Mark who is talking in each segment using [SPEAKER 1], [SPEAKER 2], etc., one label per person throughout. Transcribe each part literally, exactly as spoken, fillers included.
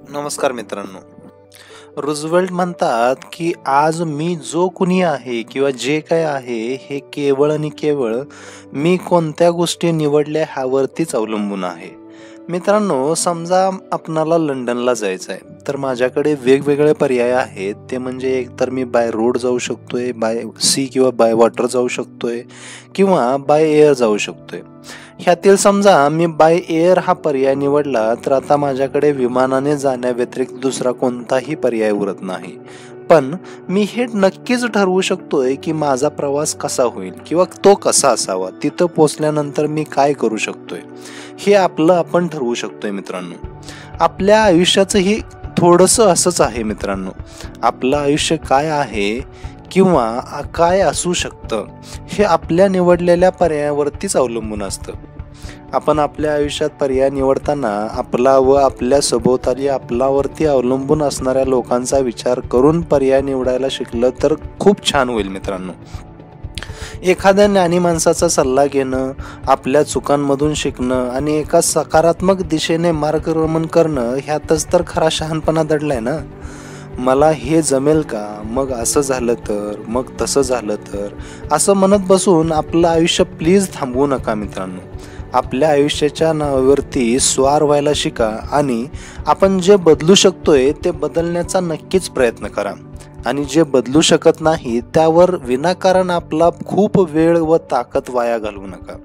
[SPEAKER 1] नमस्कार मित्रांनो. रूझवेल्ट म्हणतात की आज मी जो कुणी आहे किंवा जे काय आहे हे केवळ आणि केवळ मी कोणत्या गोष्टी निवडल्या ह्यावरतीच अवलंबून आहे. मित्रांनो, समजा आपणाला लंडनला जायचं आहे तर माझ्याकडे वेगवेगळे पर्याय आहेत. ते म्हणजे एक तर मी बाय रोड जाऊ शकतोय, बाय सी किंवा बाय वॉटर जाऊ शकतोय किंवा बाय एअर जाऊ शकतोय. ह्यातील समजा मी बाय एअर हा पर्याय निवडला तर आता माझ्याकडे विमानाने जाण्याव्यतिरिक्त दुसरा कोणताही पर्याय उरत नाही. पण मी हे नक्कीच ठरवू शकतोय की माझा प्रवास कसा होईल किंवा तो कसा असावा, तिथं पोचल्यानंतर मी काय करू शकतोय हे आपलं आपण ठरवू शकतोय. मित्रांनो, आपल्या आयुष्याचं ही थोडंसं असंच आहे. मित्रांनो, आपलं आयुष्य काय आहे किंवा काय असू शकतं हे आपल्या निवडलेल्या पर्यायावरतीच अवलंबून असतं. आपण आपल्या आयुष्यात पर्याय निवडताना आपला व आपल्या सभोवताली आपल्यावरती अवलंबून असणाऱ्या लोकांचा विचार करून पर्याय निवडायला शिकलं तर खूप छान होईल. मित्रांनो, एखाद्या ज्ञानी माणसाचा सल्ला घेणं, आपल्या चुकांमधून शिकणं आणि एका सकारात्मक दिशेने मार्गक्रमण करणं ह्यातच तर खरा शहाणपणा दडलाय ना. मला हे जमेल का, मग असं झालं तर, मग तसं झालं तर, असं म्हणत बसून आपलं आयुष्य प्लीज थांबवू नका. मित्रांनो, आपल्या आयुष्याच्या नावावरती स्वार व्हायला शिका आणि आपण जे बदलू शकतोय ते बदलण्याचा नक्कीच प्रयत्न करा. आणि जे बदलू शकत नाही त्यावर विनाकारण आपला खूप वेळ व ताकद वाया घालवू नका.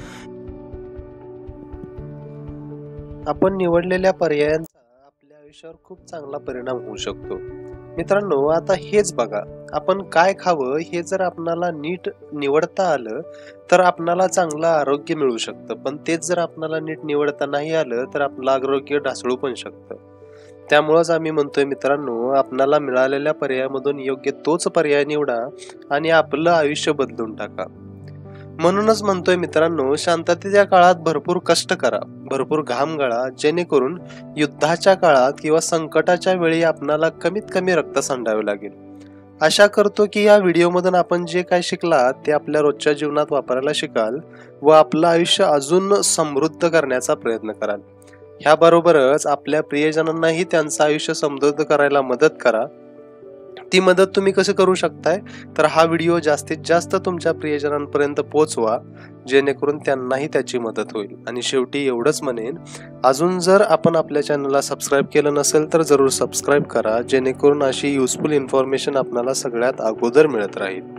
[SPEAKER 1] आपण निवडलेल्या पर्यायांचा आपल्या आयुष्यावर खूप चांगला परिणाम होऊ शकतो. मित्रांनो, आता हेच बघा, आपण काय खावं हे जर आपणाला नीट निवडता आलं तर आपणाला चांगलं आरोग्य मिळू शकतं. पण तेच जर आपणाला नीट निवडता नाही आलं तर आपलं आरोग्य ढासळू पण शकतं. त्यामुळंच आम्ही म्हणतोय मित्रांनो, आपणाला मिळालेल्या पर्यायामधून योग्य तोच पर्याय निवडा आणि आपलं आयुष्य बदलून टाका. म्हणूनच म्हणतोय मित्रांनो, शांततेच्या काळात भरपूर कष्ट करा, भरपूर घाम गळा, जेणेकरून युद्धाच्या काळात किंवा संकटाच्या वेळी आपणाला कमीत कमी रक्त सांडावे लागेल. आशा करतो की या व्हिडिओमधून आपण जे काय शिकलात ते आपल्या रोजच्या जीवनात वापरायला शिकाल व आपलं आयुष्य अजून समृद्ध करण्याचा प्रयत्न कराल. ह्याबरोबरच आपल्या प्रियजनांनाही त्यांचं आयुष्य समृद्ध करायला मदत करा. ती मदत तुम्ही कसं करू शकताय, तर हा व्हिडिओ जास्तीत जास्त तुमच्या प्रियजनांपर्यंत पोहोचवा, जेणेकरून त्यांनाही त्याची मदत होईल. आणि शेवटी एवढंच म्हणेन, अजून जर आपण आपल्या चॅनलला सबस्क्राईब केलं नसेल तर जरूर सबस्क्राईब करा, जेणेकरून अशी युजफुल इन्फॉर्मेशन आपल्याला सगळ्यात अगोदर मिळत राहील.